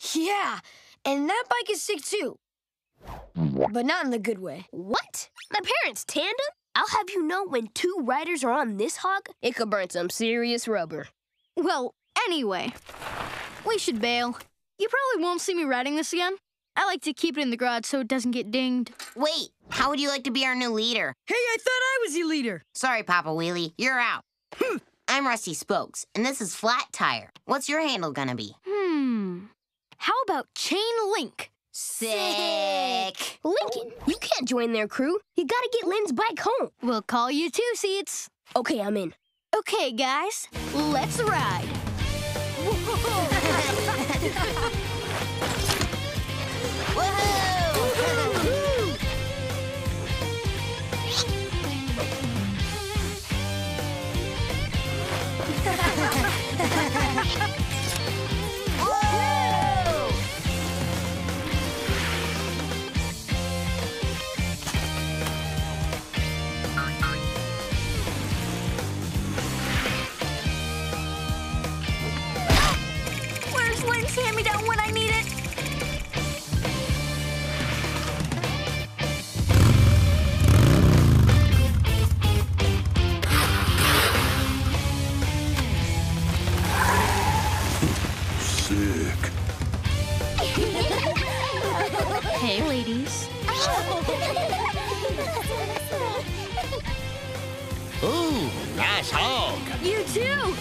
Yeah, and that bike is sick too. But not in the good way. What? My parents' tandem? I'll have you know, when two riders are on this hog, it could burn some serious rubber. Well, anyway, we should bail. You probably won't see me riding this again. I like to keep it in the garage so it doesn't get dinged. Wait, how would you like to be our new leader? Hey, I thought I was your leader. Sorry, Papa Wheelie, you're out. I'm Rusty Spokes, and this is Flat Tire. What's your handle gonna be? How about Chain Link? Sick! Lincoln, you can't join their crew. You gotta get Lynn's bike home. We'll call you Two Seats. Okay, I'm in. Okay, guys, let's ride. Where's Lynn's hand-me-down when I need it? Sick. Hey, ladies. Ooh, nice hog. You too.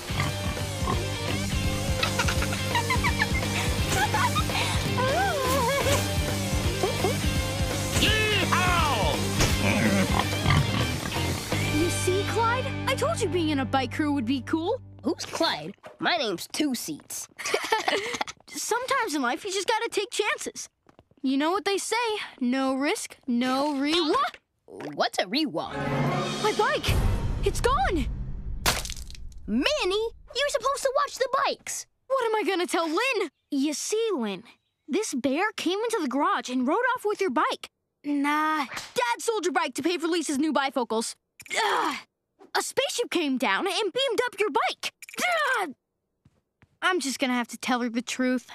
You see, Clyde? I told you being in a bike crew would be cool. Who's Clyde? My name's Two Seats. Sometimes in life, you just gotta take chances. You know what they say, no risk, no reward. What's a rewalk? My bike, it's gone. Manny, you're supposed to watch the bikes. What am I gonna tell Lynn? You see, Lynn, this bear came into the garage and rode off with your bike. Nah, Dad sold your bike to pay for Lisa's new bifocals. Ugh. A spaceship came down and beamed up your bike. Ugh. I'm just gonna have to tell her the truth.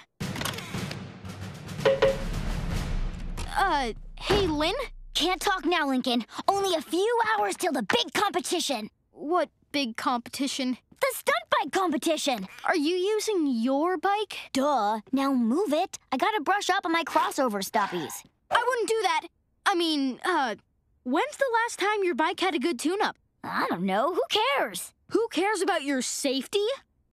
Hey, Lynn? Can't talk now, Lincoln. Only a few hours till the big competition. What big competition? The stunt bike competition. Are you using your bike? Duh. Now move it. I gotta brush up on my crossover stuffies. I wouldn't do that. I mean, when's the last time your bike had a good tune-up? I don't know. Who cares? Who cares about your safety?